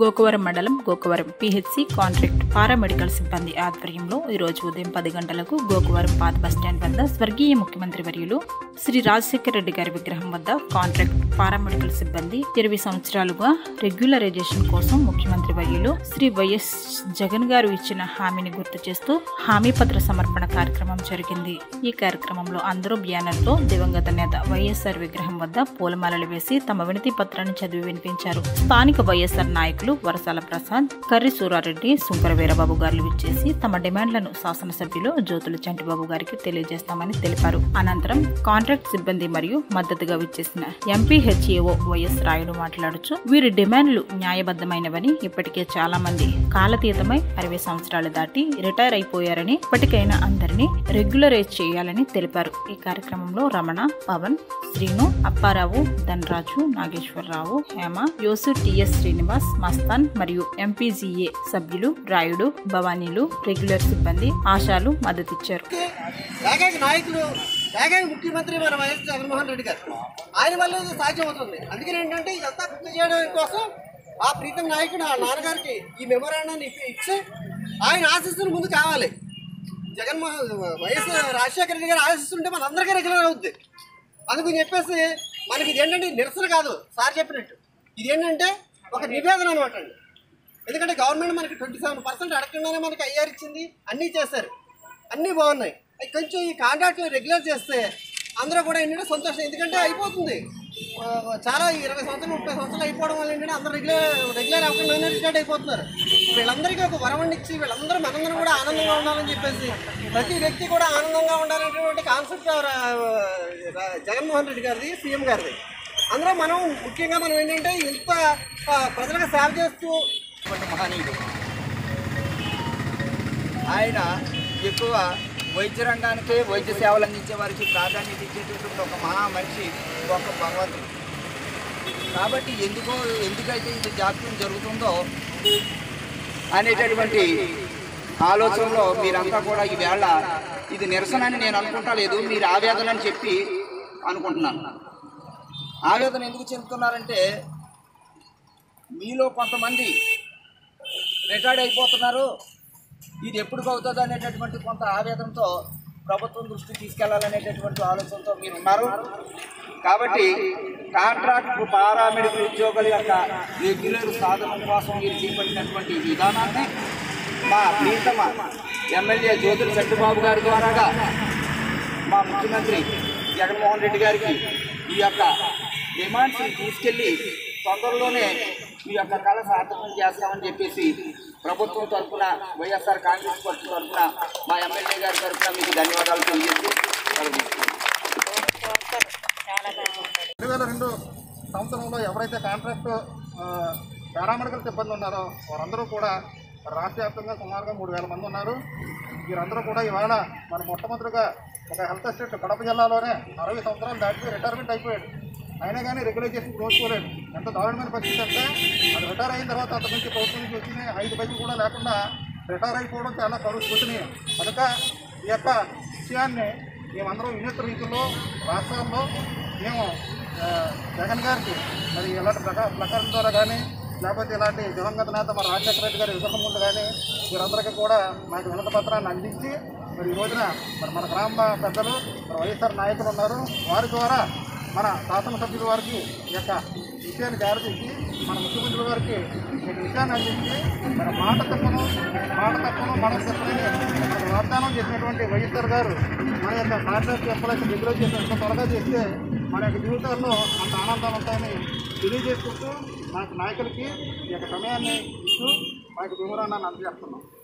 గోకవరం మండలం Gokavaram PHC contract paramedical సిబ్బంది ఆధ్వర్యంలో ఈరోజు ఉదయం 10 గంటలకు గోకవరం పాత బస్టాండ్ వద్ద స్వర్గీయ ముఖ్యమంత్రి వర్యులు శ్రీ రాజశేఖర రెడ్డి గారి విగ్రహం వద్ద కాంట్రాక్ట్ పారామెడికల్ సిబ్బంది 20 సంవత్సరాలుగా రెగ్యులరైజేషన్ కోసం ముఖ్యమంత్రి వర్యులు శ్రీ వైఎస్ జగన్ గారు ఇచ్చిన హామీని గుర్తు చేస్తూ హామీ పత్ర సమర్పణ కార్యక్రమం జరిగింది। ఈ కార్యక్రమంలో అందరూ బ్యానర్తో దివంగత నేత వైఎస్ఆర్ విగ్రహం వద్ద పూలమాలలు వేసి తమ వినతి పత్రాన్ని చదివి వినిపించారు। స్థానిక వైఎస్ఆర్ నాయకులు వరసాల ప్రసాద్, కర్రి సూరారెడ్డి, సుంకర వీరబాబు గారు విచ్చేసి తమ డిమాండ్లను శాసనసభ్యులు జ్యోతుల చంటిబాబు గారికి తెలియజేస్తామని తెలిపారు। అనంతరం కాంట్రాక్ట్ సిబ్బంది మరియు మద్దతుగా విచ్చేసిన ఎంపీహెచ్ఏఓ వైఎస్ రాయుడు మాట్లాడుచూ వీరి డిమాండ్లు న్యాయబద్ధమైనవని, ఇప్పటికే చాలా మంది కాలతీతమై 60 సంవత్సరాలు దాటి రిటైర్ అయిపోయారని, ఇప్పటికైనా అందరినీ రెగ్యులరైజ్ చేయాలని తెలిపారు। ఈ కార్యక్రమంలో రమణ, పవన్, శ్రీను, అప్పారావు, ధనరాజు, నాగేశ్వరరావు, హేమ, యోసు, టిఎస్ శ్రీనివాస్, మస్తాన్ మరియు ఎంపీజీఏ సభ్యులు రాయుడు, భవానీలు, రెగ్యులర్ సిబ్బంది, ఆశాలు మద్దతిచ్చారు। ముఖ్యమంత్రి మన వైఎస్ జగన్మోహన్ రెడ్డి గారు ఆయన వల్ల సాధ్యం అవుతుంది। అందుకని ఏంటంటే ఇదంతా గుర్తు చేయడం కోసం ఆ ప్రీతం నాయకుడు ఆ నాన్నగారికి ఈ మెమోరాండాన్ని ఇచ్చి ఆయన ఆశీస్సులు ముందు కావాలి। వైఎస్ రాజశేఖర రెడ్డి గారు ఆశిస్తుంటే మన అందరికీ రెగ్యులర్ అవుద్ది। అందుకని చెప్పేసి మనకి ఇది ఏంటంటే నిరసన కాదు, సార్ చెప్పినట్టు ఇది ఏంటంటే ఒక నివేదన అనమాట అండి। ఎందుకంటే గవర్నమెంట్ మనకి 27% అడగకుండానే మనకి ఐఆర్ ఇచ్చింది, అన్నీ చేశారు, అన్నీ బాగున్నాయి। కొంచెం ఈ కాంట్రాక్ట్ రెగ్యులర్ చేస్తే అందరూ కూడా ఏంటంటే సంతోషం, ఎందుకంటే అయిపోతుంది చాలా 20 సంవత్సరాలు 30 సంవత్సరాలు అయిపోవడం వల్ల ఏంటంటే అందరూ రెగ్యులర్ అవ్వకుండా రిటైర్డ్ అయిపోతున్నారు। వీళ్ళందరికీ ఒక వరం ఇచ్చి వీళ్ళందరూ మనందరం కూడా ఆనందంగా ఉండాలని చెప్పేసి ప్రతి వ్యక్తి కూడా ఆనందంగా ఉండాలనేటువంటి కాన్సెప్ట్ జగన్మోహన్ రెడ్డి గారిది, సీఎం గారిది। అందులో మనం ముఖ్యంగా మనం ఏంటంటే ఇంత ప్రజలకు సేవ చేస్తూ మహనీయుడు ఆయన ఎక్కువ వైద్య రంగానికి, వైద్య సేవలు అందించే వారికి ప్రాధాన్యత ఇచ్చేటటువంటి ఒక మహా మనిషి, ఒక భగవంతుడు। కాబట్టి ఎందుకైతే ఇది జాప్యం జరుగుతుందో అనేటటువంటి ఆలోచనలో మీరంతా కూడా ఈవేళ ఇది నిరసన అని నేను అనుకుంటా లేదు, మీరు ఆవేదన అని చెప్పి అనుకుంటున్నాను। ఆవేదన ఎందుకు చెందుతున్నారంటే మీలో కొంతమంది రిటైర్డ్ అయిపోతున్నారు, ఇది ఎప్పుడు అవుతుంది అనేటటువంటి కొంత ఆవేదనతో ప్రభుత్వం దృష్టికి తీసుకెళ్లాలనేటటువంటి ఆలోచనతో మీరు ఉన్నారు। కాబట్టి కాంట్రాక్ట్ పారామెడికల్ ఉద్యోగుల యొక్క రెగ్యులర్ సాధన కోసం మీరు చేపట్టినటువంటి విధానాన్ని మా ప్రీతమ ఎమ్మెల్యే జ్యోతుల చంటిబాబు గారి ద్వారాగా మా ముఖ్యమంత్రి జగన్మోహన్ రెడ్డి గారికి ఈ యొక్క డిమాండ్స్ తీసుకెళ్ళి తొందరలోనే ఈ యొక్క కళ సార్థకం చేస్తామని చెప్పేసి ప్రభుత్వం తరఫున, వైఎస్ఆర్ కాంగ్రెస్ పార్టీ తరఫున, మా ఎమ్మెల్యే గారి తరఫున మీకు ధన్యవాదాలు తెలియజేస్తూ 2002 సంవత్సరంలో ఎవరైతే కాంట్రాక్ట్ పారామెడికల్ సిబ్బంది ఉన్నారో వారందరూ కూడా రాష్ట్ర వ్యాప్తంగా సుమారుగా 3000 మంది ఉన్నారు। వీరందరూ కూడా ఇవాళ మన మొట్టమొదటిగా ఒక హెల్త్ అసిస్టెంట్ కడప జిల్లాలోనే 60 సంవత్సరాలు దాటి రిటైర్మెంట్ అయిపోయాడు, అయినా కానీ రెగ్యులైజేషన్ కోరుకోలేదు। ఎంత దారుణమైన పరిస్థితి అంటే అది రిటైర్ అయిన తర్వాత అంత నుంచి ప్రభుత్వం నుంచి వచ్చినాయి 5 పైసలు కూడా లేకుండా రిటైర్ అయిపోవడం చాలా కరువుతున్నాయి। కనుక ఈ యొక్క విషయాన్ని మేమందరం వినూత్న రీతిలో రాష్ట్రాల్లో మేము జగన్ గారికి మరి ఇలాంటి ప్రకారం ద్వారా కానీ లేకపోతే ఇలాంటి దివంగత నేత మన రాజశేఖర రెడ్డి గారి విగ్రహం ముందు కానీ వీరందరికీ కూడా మాకు వినతి పత్రాన్ని అందించి మరి ఈ రోజున మరి మన గ్రామ పెద్దలు మరి వైఎస్ఆర్ నాయకులు ఉన్నారు, వారి ద్వారా మన శాసనసభ్యుల వారికి ఈ యొక్క విషయాన్ని జాగ్రత్త మన ముఖ్యమంత్రి వారికి ఈ విషయాన్ని అందించి మన మాట తప్పను మనం చెప్పని వాగ్దానం చేసినటువంటి వైఎస్ఆర్ గారు మన యొక్క కాంట్రాక్ట్ ఎంప్లాయీస్ రెగ్యులర్ చేసిన ఎంత త్వరగా చేస్తే మన యొక్క జీవితాల్లో అంత ఆనందాలు ఉంటాయని తెలియజేసుకుంటూ మనకు నాయకులకి ఈ యొక్క సమయాన్ని ఇస్తూ మనకు వివరాన్ని అందజేస్తున్నాం।